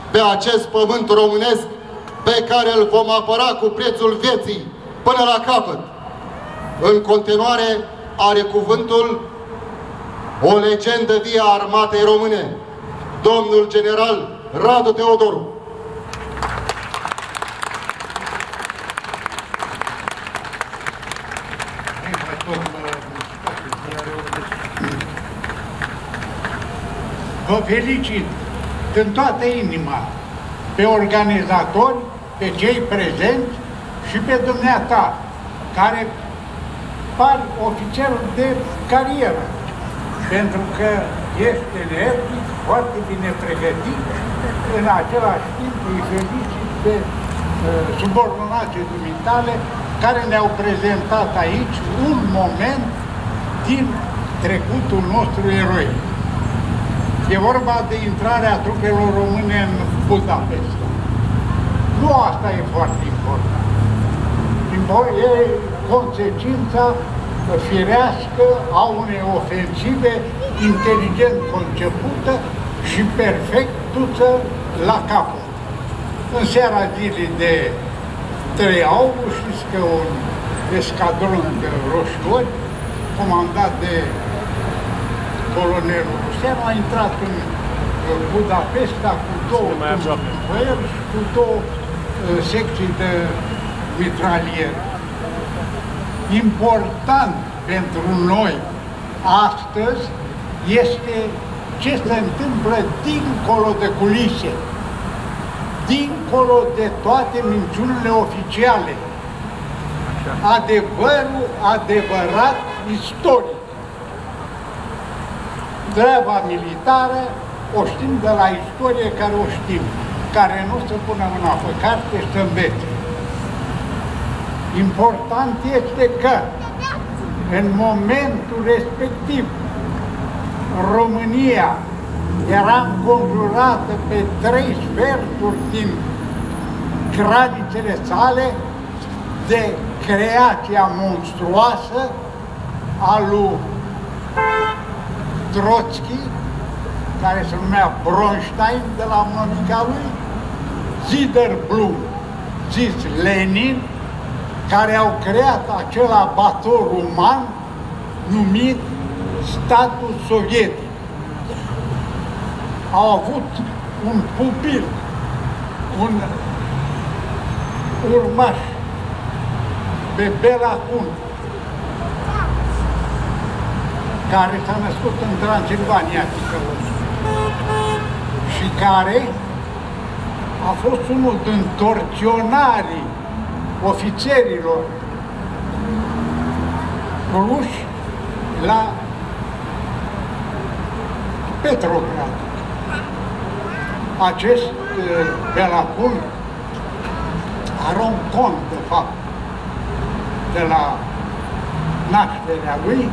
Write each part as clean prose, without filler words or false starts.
pe acest pământ românesc pe care îl vom apăra cu prețul vieții până la capăt. În continuare are cuvântul o legendă vie a armatei române, domnul general Radu Teodoru. Vă felicit din toată inima pe organizatori, pe cei prezenți și pe dumneata, care par ofițer de carieră, pentru că ești energic, foarte bine pregătit, în același timp îi felicit pe subordonații dumitale care ne-au prezentat aici un moment din trecutul nostru eroic. E vorba de intrarea trupelor române în Budapesta. Nu asta e foarte important. E consecința firească a unei ofensive inteligent concepută și perfect dusă la capăt. În seara zilei de 3 august, știți că un escadron de roșcori, comandat de colonelul Ruseanu, a intrat în Budapesta cu 2 tunuri și cu 2 secții de mitraliere. Important pentru noi astăzi este ce se întâmplă dincolo de culise, dincolo de toate minciunile oficiale. Adevărul adevărat istoric. Treaba militară o știm de la istorie care o știm, care nu se pune mâna pe carte și se învețe. Important este că în momentul respectiv România era înconjurată pe 3 sferturi din granițele sale de creația monstruoasă a lui Trotsky, care se numea Bronstein de la mămica lui, Ziderblum, zis Lenin, care au creat acel abator uman numit statul sovietic. Au avut un pupil, un urmaș pe Bela Kun, care s-a născut în Transilvania și care a fost unul din torționarii ofițerilor ruși la Petrograd. Acest Bela Kun are un cont, de fapt, de la nașterea lui.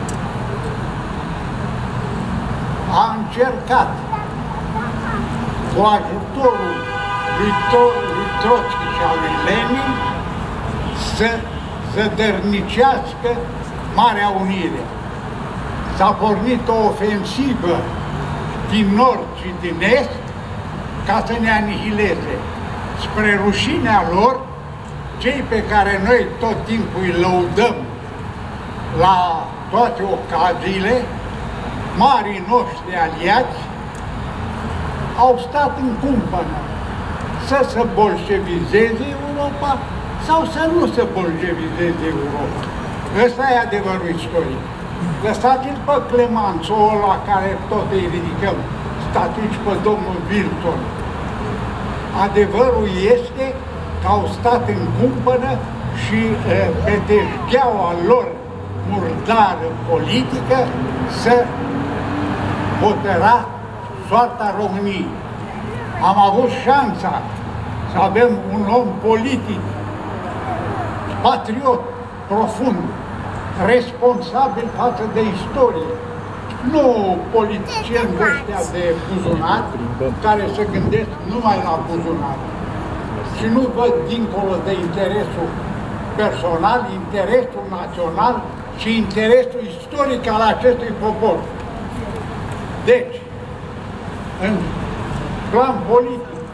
A încercat cu ajutorul lui Trotsky și al lui Lenin să zădărnicească Marea Unire. S-a pornit o ofensivă din nord și din est ca să ne anihileze. Spre rușinea lor, cei pe care noi tot timpul îi lăudăm la toate ocaziile, marii noștri aliați, au stat în cumpănă să se bolșevizeze Europa sau să nu se bolșevizeze Europa. Ăsta e adevărul istoric. Lăsați-l pe Clemenceau, la care tot îi ridicăm, statuici pe domnul Wilson. Adevărul este că au stat în cumpănă și pe deșgheaua lor murdară politică să hotăra soarta României. Am avut șansa să avem un om politic, patriot, profund, responsabil față de istorie. Nu politicieni ăștia de buzunar, care se gândesc numai la buzunar și nu văd dincolo de interesul personal, interesul național și interesul istoric al acestui popor. Deci, în plan politic,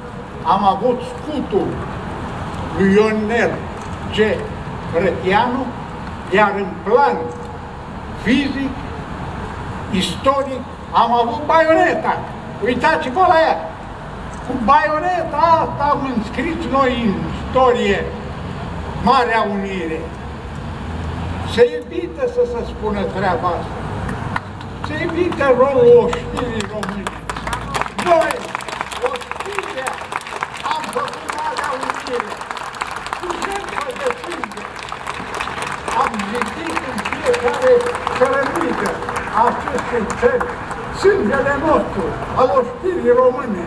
am avut scutul lui Ionel G. Brătianu, iar în plan fizic, istoric, am avut baioneta. Uitați-vă la ea! Cu baioneta asta am înscris noi în istorie Marea Unire. Se evită să se spună treaba asta. Se evită rolul oștirii române. Noi, oștirea, am făcut Marea Unire. Cu jertfă de sânge. Am zidit în fiecare cărămidă a acestei țări sângele nostru, al oștirii române.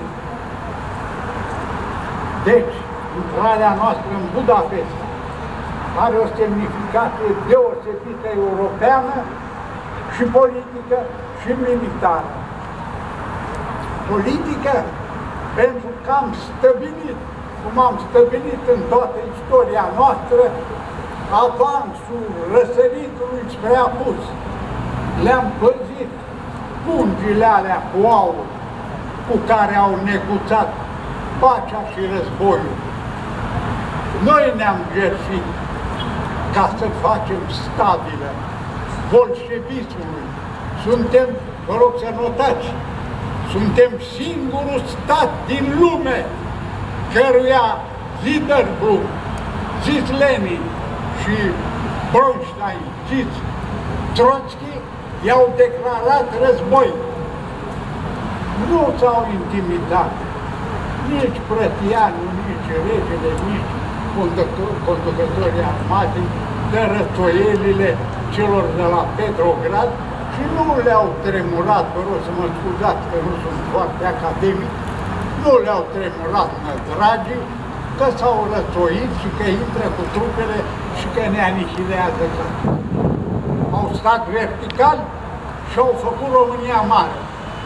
Deci, intrarea noastră în Budapesta are o semnificație deosebită europeană și politică și militară. Politică, pentru că am stăvilit, cum am stăvilit în toată istoria noastră, avansul răsăritului spre apus. Le-am păzit pungile alea cu aur cu care au neguțat pacea și războiul. Noi ne-am jertfit ca să facem stabilă bolșevismului. Suntem, vă rog să notați, suntem singurul stat din lume căruia Hindenburg, zis Lenin și Bronstein, zis Trotsky, i-au declarat război. Nu s-au intimidat nici Brătianu, nici regele, nici conducătorii armatei de rătoielile celor de la Petrograd și nu le-au tremurat, vă rog să mă scuzați că nu sunt foarte academic, nu le-au tremurat nădragii că s-au rătoit și că intră cu trupele și că ne anihilează. Au stat vertical și au făcut România mare.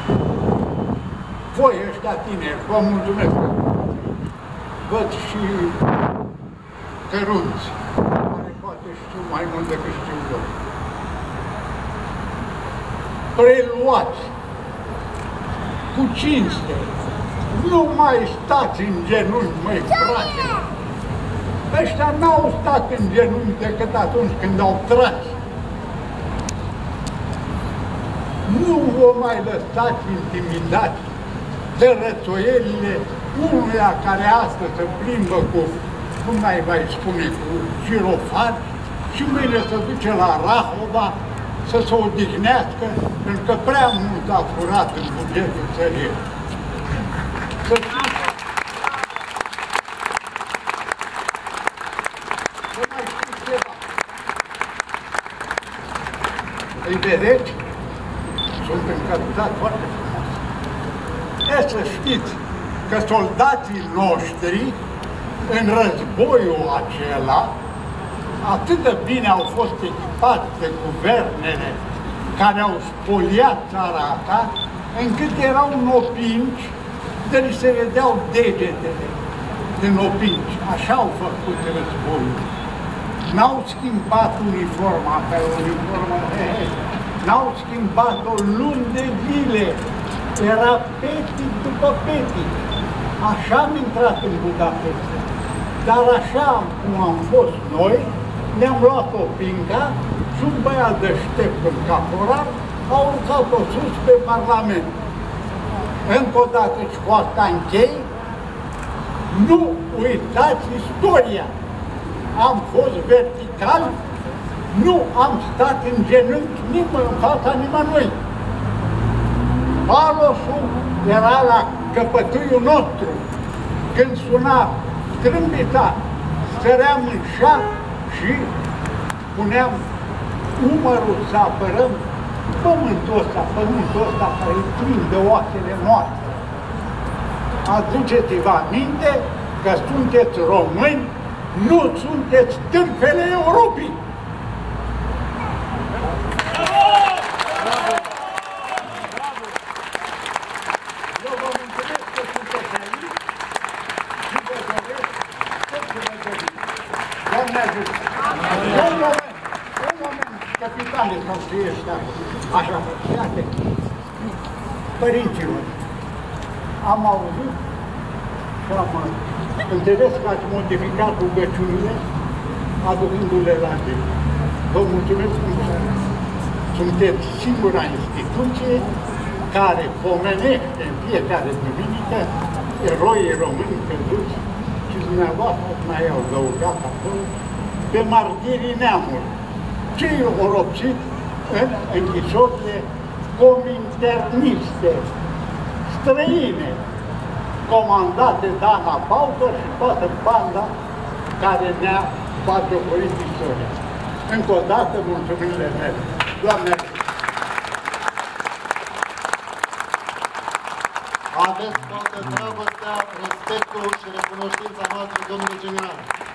Voi ăștia tineri, vă mulțumesc. Văd și cărunți, care poate știu mai mult decât știu eu. Preluați cu cinste. Nu mai stați în genunchi, măi, frate. Ăștia n-au stat în genunchi decât atunci când au tras. Nu vă mai lăsați intimidați de rățoielile unuia care astăzi se plimbă cu, cum mai spune, cu girofar și mâine se duce la Rahova să se odihnească, pentru că prea mult a furat în bugetul țării. Să știți. Să mai știți ceva. Îi vedeți? Sunt încălțați foarte frumos. E să știți că soldații noștri, în războiul acela, atât de bine au fost echipați de guvernele care au spoliat țara asta, încât erau nopinci, de li se vedeau degetele din nopinci. Așa au făcut războiul. N-au schimbat uniforma pe uniformă, n-au schimbat-o luni de zile. Era petic după petic. Așa am intrat în Budapesta. Dar așa cum am fost noi, ne-am luat o pinga și un băiat deștept în caporal a urcat-o sus pe Parlament. Încă o dată și cu asta închei, nu uitați istoria. Am fost vertical, nu am stat în genunchi în fața nimănui. Palosul era la căpătâiul nostru. Când suna trâmbita, săream în șah și puneam umărul să apărăm pământul ăsta care îi prinde oasele noastre. Aduceți-vă aminte că sunteți români, nu sunteți tâmpele Europei! Așa, iată, părinților, am auzit și și am înțeles că ați modificat rugăciunile, aducându-le la zi. Vă mulțumesc mult! Sunteți singura instituție care pomenește în fiecare duminică eroii români căzuți și dumneavoastră mai au adăugat acolo pe martirii neamului. Cei oropsit în închisorile cominterniste, străine, comandate de Ana Baucă și toată banda care ne-a batjocorit istoria. Încă o dată, mulțumirile mele. Doamne! Aveți toată dragostea, respectul și recunoștința noastră, domnule general.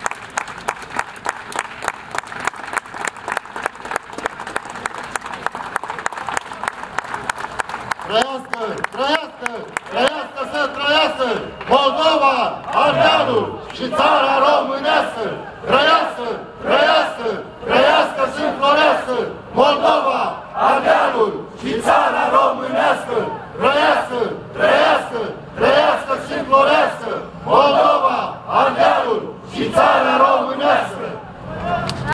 Trăiască! Trăiască! Trăiască să trăiască! Moldova, Ardealul și țara românească! Trăiască! Trăiască! Trăiască și înflorească! Moldova, Ardealul și țara românească! Trăiască! Trăiască! Trăiască și înflorească!